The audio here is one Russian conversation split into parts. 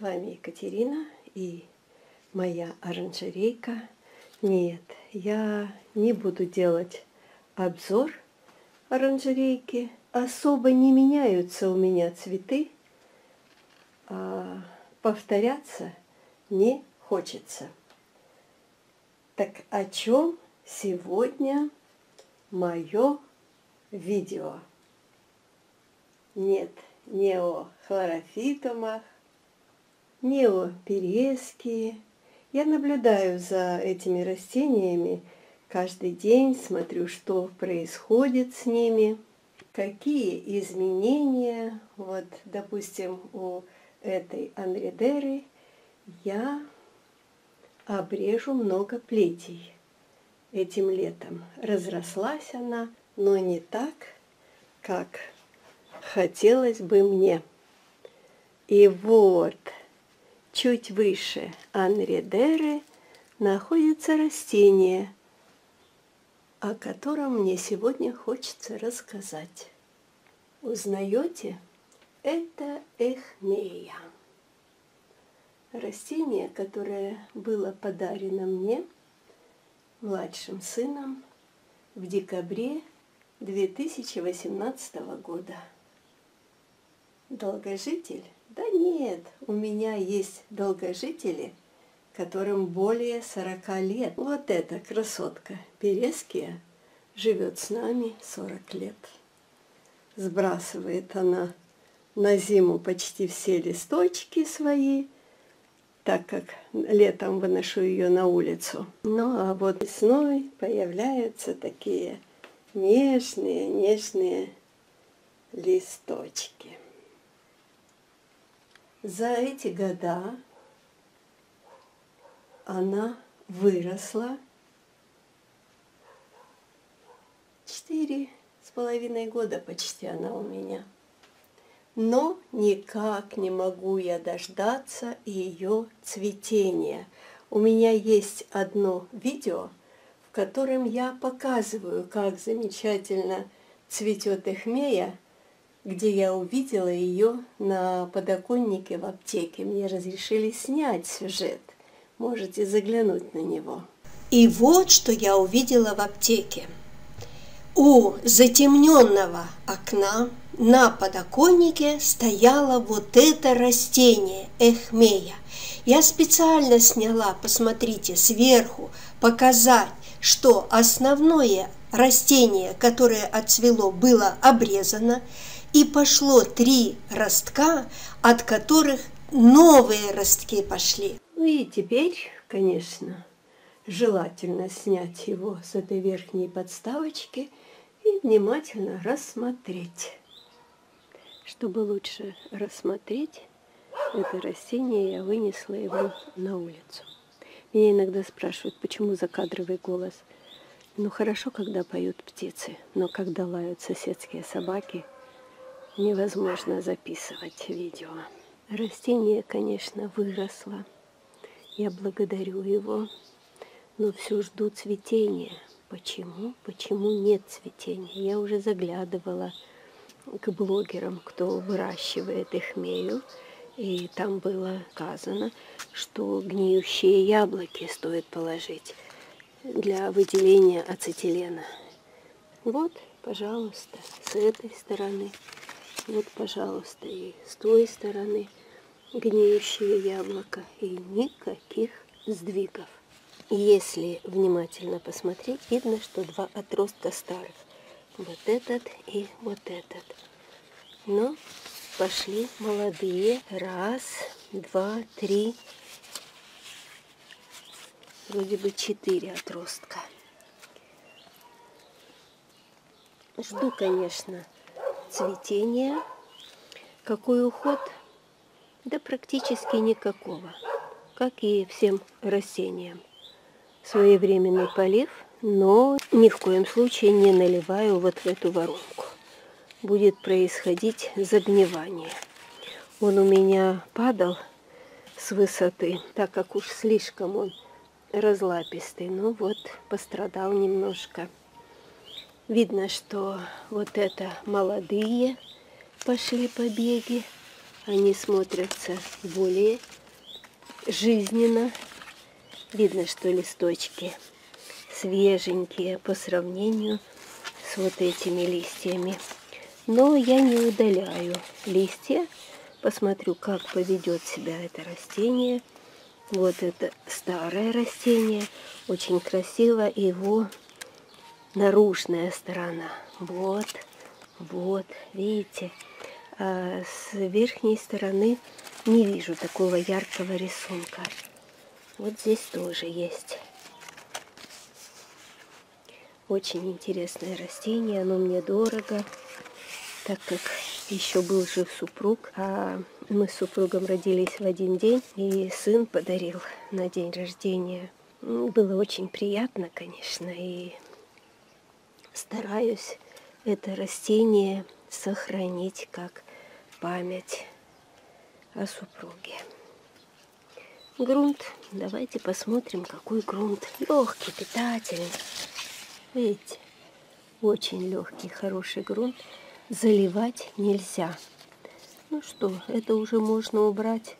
вами Екатерина и моя оранжерейка. Нет, я не буду делать обзор оранжерейки. Особо не меняются у меня цветы, а повторяться не хочется. Так о чем сегодня мое видео? Нет, не о хлорофитумах, не о переске. Я наблюдаю за этими растениями каждый день, смотрю, что происходит с ними, какие изменения. Вот, допустим, у этой анредеры я обрежу много плетей этим летом. Разрослась она, но не так, как хотелось бы мне. И вот, чуть выше анредеры находится растение, о котором мне сегодня хочется рассказать. Узнаете? Это эхмея. Растение, которое было подарено мне младшим сыном в декабре 2018 года. Долгожитель? Да нет, у меня есть долгожители, которым более 40 лет. Вот эта красотка Переския живет с нами 40 лет. Сбрасывает она на зиму почти все листочки свои, так как летом выношу ее на улицу. Ну а вот весной появляются такие нежные листочки. За эти года она выросла. 4,5 года почти она у меня. Но никак не могу я дождаться ее цветения. У меня есть одно видео, в котором я показываю, как замечательно цветет эхмея, где я увидела ее на подоконнике в аптеке. Мне разрешили снять сюжет. Можете заглянуть на него. И вот что я увидела в аптеке. У затемненного окна на подоконнике стояло вот это растение, эхмея. Я специально сняла, посмотрите, сверху, показать, что основное растение, которое отцвело, было обрезано, и пошло 3 ростка, от которых новые ростки пошли. Ну и теперь, конечно, желательно снять его с этой верхней подставочки и внимательно рассмотреть. Чтобы лучше рассмотреть это растение, я вынесла его на улицу. Меня иногда спрашивают, почему закадровый голос. Ну хорошо, когда поют птицы, но когда лают соседские собаки, невозможно записывать видео. Растение, конечно, выросло. Я благодарю его, но все жду цветения. Почему? Почему нет цветения? Я уже заглядывала к блогерам, кто выращивает эхмею, и там было сказано, что гниющие яблоки стоит положить для выделения ацетилена. Вот, пожалуйста, с этой стороны. Вот, пожалуйста, и с той стороны гниющее яблоко. И никаких сдвигов. Если внимательно посмотреть, видно, что 2 отростка старых. Вот этот и вот этот. Но пошли молодые. 1, 2, 3. Вроде бы 4 отростка. Жду, конечно, цветения. Какой уход? Да практически никакого, как и всем растениям. Своевременный полив, но ни в коем случае не наливаю вот в эту воронку. Будет происходить загнивание. Он у меня падал с высоты, так как уж слишком он разлапистый. Ну вот, пострадал немножко. Видно, что вот это молодые пошли побеги, они смотрятся более жизненно. Видно, что листочки свеженькие по сравнению с вот этими листьями. Но я не удаляю листья. Посмотрю, как поведет себя это растение. Вот это старое растение. Очень красиво. Его наружная сторона. Вот, вот, видите. А с верхней стороны не вижу такого яркого рисунка. Вот здесь тоже есть. Очень интересное растение, оно мне дорого, так как еще был жив супруг, а мы с супругом родились в один день, и сын подарил на день рождения. Было очень приятно, конечно, и стараюсь это растение сохранить как память о супруге. Грунт. Давайте посмотрим, какой грунт. Легкий, питательный. Видите, очень легкий, хороший грунт. Заливать нельзя. Ну что, это уже можно убрать.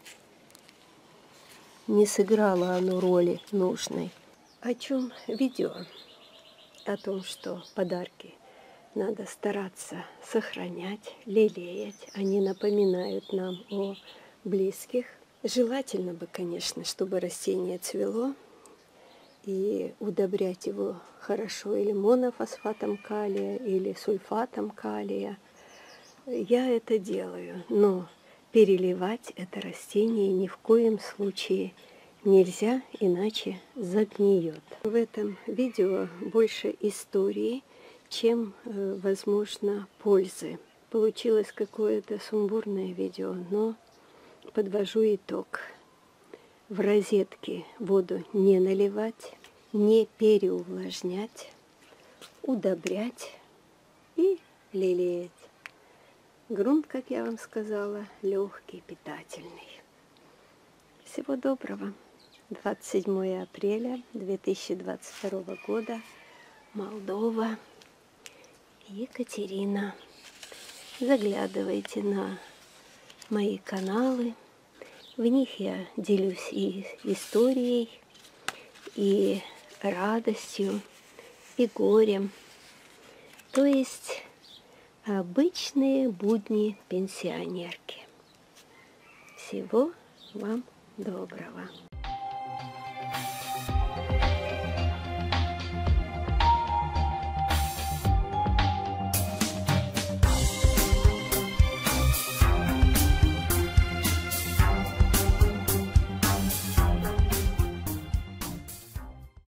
Не сыграло оно роли нужной. О чем видео? О том, что подарки надо стараться сохранять, лелеять. Они напоминают нам о близких. Желательно бы, конечно, чтобы растение цвело, и удобрять его хорошо или монофосфатом калия, или сульфатом калия. Я это делаю, но переливать это растение ни в коем случае нельзя, иначе загниет. В этом видео больше истории, чем, возможно, пользы. Получилось какое-то сумбурное видео, но подвожу итог. В розетки воду не наливать, не переувлажнять, удобрять и лелеять. Грунт, как я вам сказала, легкий, питательный. Всего доброго. 27 апреля 2022 года. Молдова. Екатерина. Заглядывайте на мои каналы. В них я делюсь и историей, и радостью, и горем. То есть обычные будни пенсионерки. Всего вам доброго.